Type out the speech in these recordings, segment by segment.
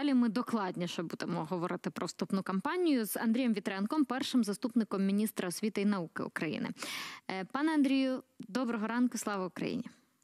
далі ми докладніше будемо говорити про вступну кампанію з Андрієм Вітренком, першим заступником міністра освіти і науки України. Пане Андрію, доброго ранку, слава Україні!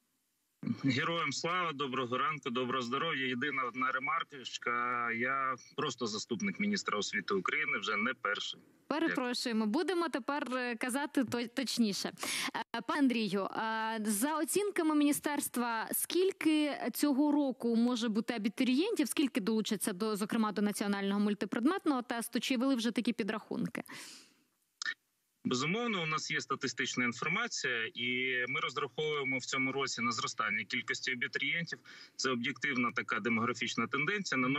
Героям слава, доброго ранку, доброго здоров'я. Єдина одна ремарка, я просто заступник міністра освіти України, вже не перший. Перепрошуємо, будемо тепер казати точніше. Пане Андрію, за оцінками міністерства, скільки цього року може бути абітурієнтів, скільки долучаться, зокрема, до національного мультипредметного тесту, чи вели вже такі підрахунки? Безумовно, у нас є статистична інформація, і ми розраховуємо в цьому році на зростання кількості абітурієнтів. Це об'єктивна така демографічна тенденція. На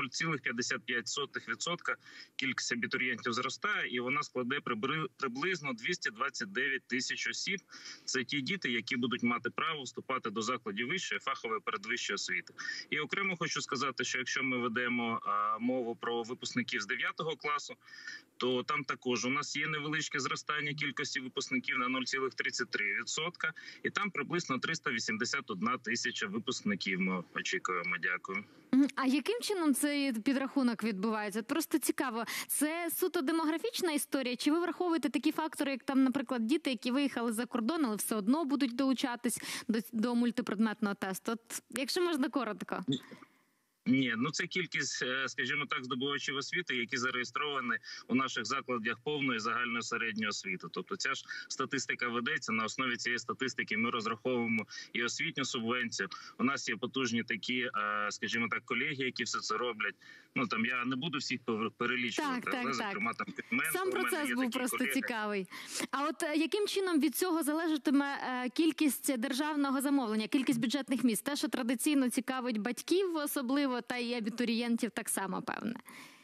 0,55% кількість абітурієнтів зростає, і вона складе приблизно 229 тисяч осіб. Це ті діти, які будуть мати право вступати до закладів вищої, фахової, передвищої освіти. І окремо хочу сказати, що якщо ми ведемо мову про випускників з 9 класу, то там також у нас є невеличке зростання кількості випускників на 0,33%, і там приблизно 381 тисяча випускників ми очікуємо. Дякую. А яким чином цей підрахунок відбувається? Просто цікаво, це суто демографічна історія, чи ви враховуєте такі фактори, як там, наприклад, діти, які виїхали за кордон, але все одно будуть долучатись до мультипредметного тесту? От, якщо можна коротко. Ні, це кількість, скажімо так, здобувачів освіти, які зареєстровані у наших закладах повної загальної середньої освіти. Тобто ця ж статистика ведеться, на основі цієї статистики ми розраховуємо і освітню субвенцію. У нас є потужні такі, скажімо так, колеги, які все це роблять. Там я не буду всіх перелічувати, але, зокрема, там Підменко. Сам процес був просто колеги. Цікавий. А от яким чином від цього залежатиме кількість державного замовлення, кількість бюджетних місць? Те, що традиційно цікавить батьків особливо, та і абітурієнтів так само, певне.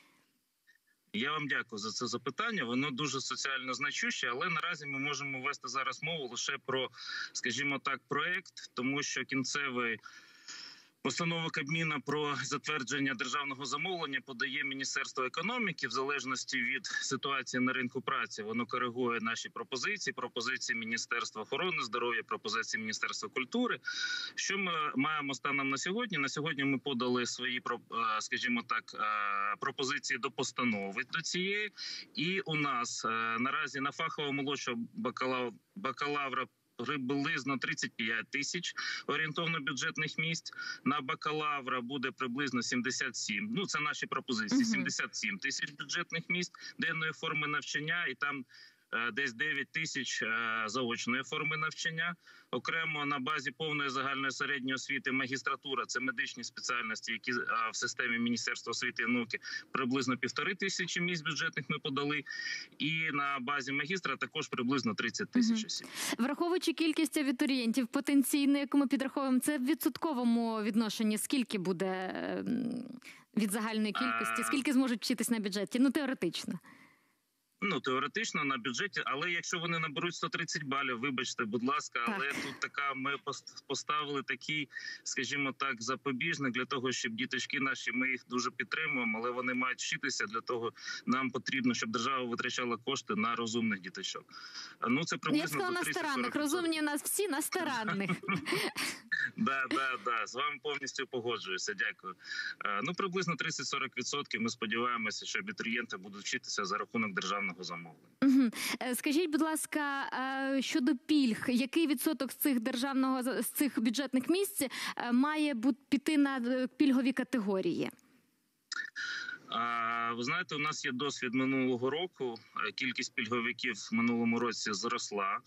Я вам дякую за це запитання. Воно дуже соціально значуще, але наразі ми можемо вести зараз мову лише про, скажімо так, проект, тому що кінцевий постанова Кабміна про затвердження державного замовлення подає Міністерство економіки. В залежності від ситуації на ринку праці воно коригує наші пропозиції Міністерства охорони здоров'я, пропозиції Міністерства культури. Що ми маємо станом на сьогодні? На сьогодні ми подали свої, скажімо так, пропозиції до постанови до цієї. І у нас наразі на фахового молодшого бакалавра приблизно 35 тисяч орієнтовно бюджетних місць. На бакалавра буде приблизно 77. Це наші пропозиції. 77 тисяч бюджетних місць денної форми навчання, і там десь 9 тисяч заочної форми навчання. Окремо на базі повної загальної середньої освіти магістратура – це медичні спеціальності, які в системі Міністерства освіти і науки приблизно 1500 місць бюджетних ми подали. І на базі магістра також приблизно 30 тисяч осіб. Враховуючи кількість абітурієнтів потенційно, яку ми підраховуємо, це в відсотковому відношенні скільки буде від загальної кількості? Скільки зможуть вчитись на бюджеті? Теоретично. Теоретично на бюджеті, але якщо вони наберуть 130 балів, вибачте, будь ласка, але тут ми поставили такий, скажімо так, запобіжник для того, щоб діточки наші, ми їх дуже підтримуємо, але вони мають вчитися, для того нам потрібно, щоб держава витрачала кошти на розумних діточок. Це приблизно. Я сказала на старанних, розумні у нас всі на старанних. Да, з вами повністю погоджуюся, дякую. Приблизно 30-40% ми сподіваємося, що абітурієнти будуть вчитися за рахунок державного замовлення. Скажіть, будь ласка, щодо пільг, який відсоток з цих бюджетних місць має піти на пільгові категорії? Ви знаєте, у нас є досвід минулого року. Кількість пільговиків в минулому році зросла.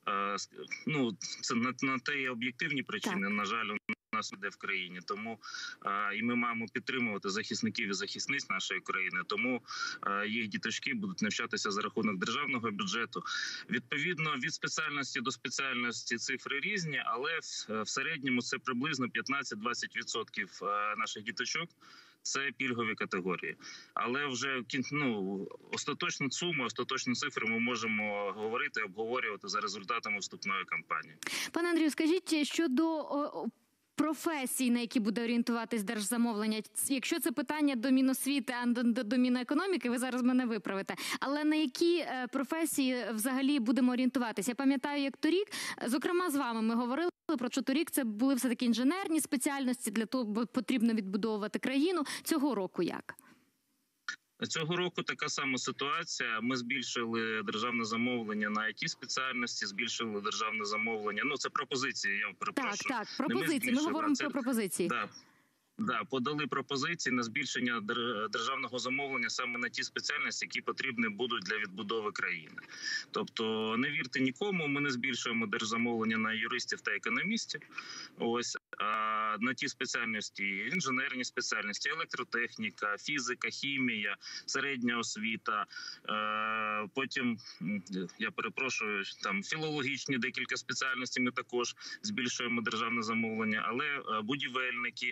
Це на те об'єктивні причини, на жаль, у нас іде в країні. Тому і ми маємо підтримувати захисників і захисниць нашої країни. Тому їх діточки будуть навчатися за рахунок державного бюджету. Відповідно, від спеціальності до спеціальності цифри різні, але в середньому це приблизно 15-20% наших діточок. Це пільгові категорії. Але вже остаточну суму, остаточну цифру ми можемо говорити, обговорювати за результатами вступної кампанії. Пане Андрію, скажіть, щодо професій, на які буде орієнтуватись держзамовлення? Якщо це питання до Міносвіти, а не до Мінекономіки, ви зараз мене виправите. Але на які професії взагалі будемо орієнтуватися? Я пам'ятаю, як торік, зокрема з вами ми говорили про що торік це були все-таки інженерні спеціальності, для того, бо потрібно відбудовувати країну. Цього року як? Цього року така сама ситуація. Ми збільшили державне замовлення на IT-спеціальності, збільшили державне замовлення. Ну, це пропозиції, я перепрошую. Так, пропозиції. Ми говоримо про пропозиції. Да, подали пропозиції на збільшення державного замовлення саме на ті спеціальності, які потрібні будуть для відбудови країни. Тобто не вірте нікому, ми не збільшуємо держзамовлення на юристів та економістів. Ось, а на ті спеціальності, інженерні спеціальності, електротехніка, фізика, хімія, середня освіта, потім, я перепрошую, там філологічні декілька спеціальностей ми також збільшуємо державне замовлення, але будівельники,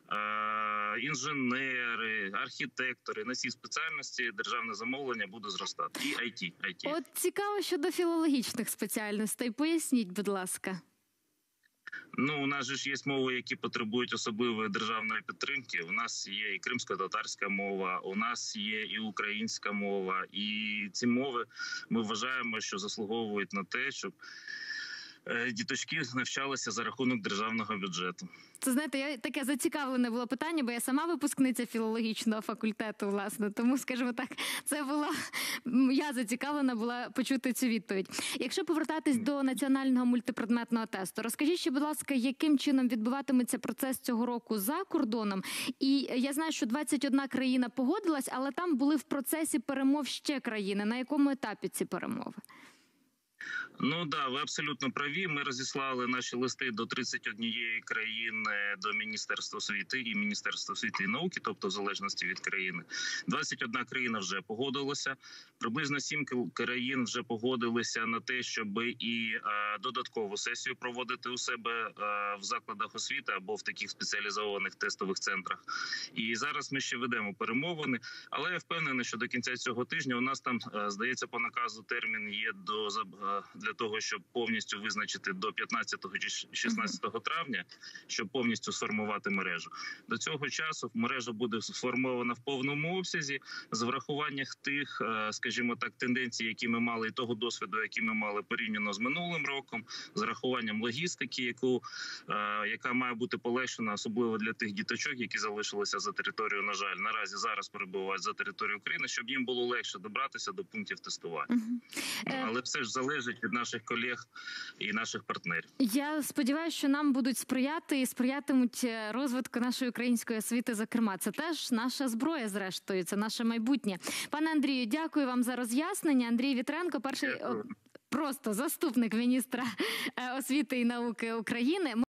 інженери, архітектори, на ці спеціальності державне замовлення буде зростати. І IT. От цікаво щодо філологічних спеціальностей. Поясніть, будь ласка. Ну, у нас же ж є мови, які потребують особливої державної підтримки. У нас є і кримсько-татарська мова, у нас є і українська мова. І ці мови, ми вважаємо, що заслуговують на те, щоб діточки навчалися за рахунок державного бюджету. Це, знаєте, таке зацікавлене було питання, бо я сама випускниця філологічного факультету, власне. Тому, скажімо так, я зацікавлена була почути цю відповідь. Якщо повертатись до національного мультипредметного тесту, розкажіть ще, будь ласка, яким чином відбуватиметься процес цього року за кордоном? І я знаю, що 21 країна погодилась, але там були в процесі перемов ще країни. На якому етапі ці перемови? Ну да, ви абсолютно праві. Ми розіслали наші листи до 31 країни, до Міністерства освіти і Міністерства освіти і науки, тобто в залежності від країни. 21 країна вже погодилася. Приблизно 7 країн вже погодилися на те, щоб і додаткову сесію проводити у себе в закладах освіти або в таких спеціалізованих тестових центрах. І зараз ми ще ведемо перемовини, але я впевнений, що до кінця цього тижня у нас там, здається, по наказу термін є для того, щоб повністю визначити до 15 чи 16 травня, щоб повністю сформувати мережу. До цього часу мережа буде сформована в повному обсязі з врахуванням тих, скажімо так, тенденцій, які ми мали, і того досвіду, який ми мали порівняно з минулим роком, з врахуванням логістики, яка має бути полегшена, особливо для тих діточок, які залишилися за територією, на жаль, наразі зараз перебувають за територією України, щоб їм було легше добратися до пунктів тестування. Але все ж залежить від наших колег і наших партнерів. Я сподіваюся, що нам будуть сприяти і сприятимуть розвитку нашої української освіти, зокрема. Це теж наша зброя, зрештою, це наше майбутнє. Пане Андрію, дякую вам за роз'яснення. Андрій Вітренко, перший просто заступник міністра освіти і науки України.